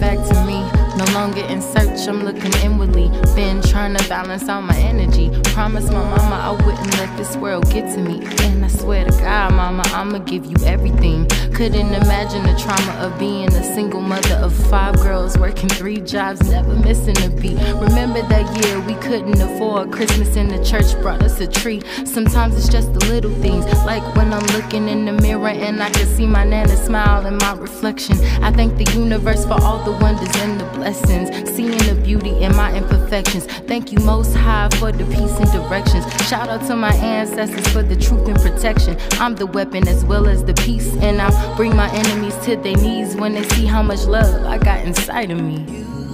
back to me. No longer in search, I'm looking inwardly. Been trying to balance out my energy. Promised my mama I wouldn't let this world get to me. And I swear to God, mama, I'ma give you everything. Couldn't imagine the trauma of being a single mother of 5 girls, working 3 jobs, never missing a beat. Remember that year we couldn't afford Christmas and the church brought us a tree. Sometimes it's just the little things, like when I'm looking in the mirror and I can see my nana smile in my reflection. I thank the universe for all the wonders and the blessings, seeing the beauty in my imperfections. Thank you Most High for the peace and directions. Shout out to my ancestors for the truth and protection. I'm the weapon as well as the peace, and I'll bring my enemies to their knees when they see how much love I got inside of me.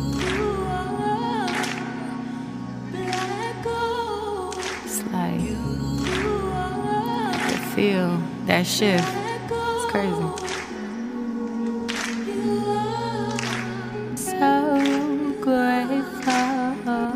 It's like I can feel that shift. It's crazy. So grateful,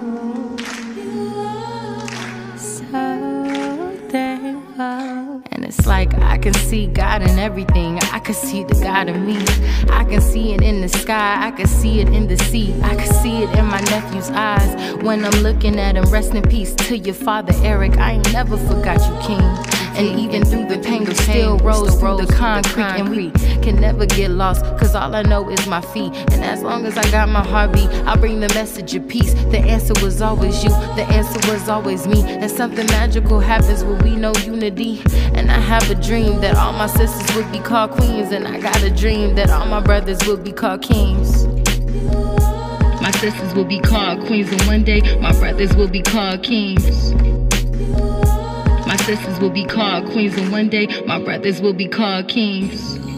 so thankful. And it's like I can see God in everything. I can see the God in me. I can see it in the sky, I can see it in the sea. I can see it in my nephew's eyes when I'm looking at him. Rest in peace to your father Eric, I ain't never forgot you, King. And even through the pain, we still rose through the concrete. And we can never get lost, cause all I know is my feet. And as long as I got my heartbeat, I'll bring the message of peace. The answer was always you, the answer was always me. And something magical happens when we know unity. And I have a dream that all my sisters would be called queens. And I got a dream that all my brothers would be called kings. My sisters will be called queens, and one day my brothers will be called kings. My sisters will be called queens, and one day my brothers will be called kings.